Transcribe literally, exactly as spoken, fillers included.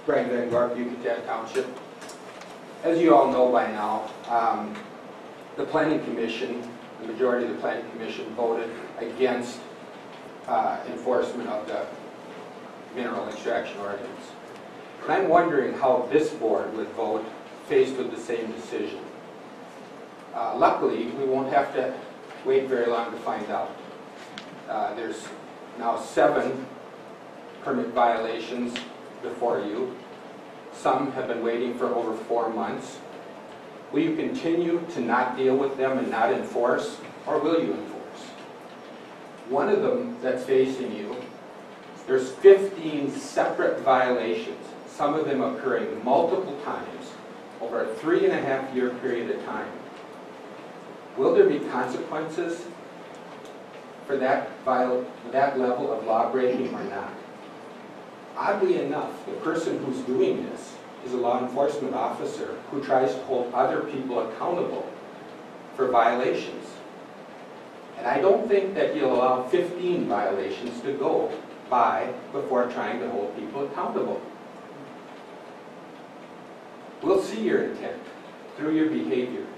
Bryan Van Gorp, Yucatan Township. As you all know by now, um, the Planning Commission, the majority of the Planning Commission voted against uh, enforcement of the mineral extraction ordinance. And I'm wondering how this board would vote faced with the same decision. Uh, luckily, we won't have to wait very long to find out. Uh, there's now seven permit violations before you. Some have been waiting for over four months. Will you continue to not deal with them and not enforce, or will you enforce? One of them that's facing you, there's fifteen separate violations, some of them occurring multiple times over a three and a half year period of time. Will there be consequences for that, viol that level of law breaking or not? Oddly enough, the person who's doing this is a law enforcement officer who tries to hold other people accountable for violations. And I don't think that he'll allow fifteen violations to go by before trying to hold people accountable. We'll see your intent through your behavior.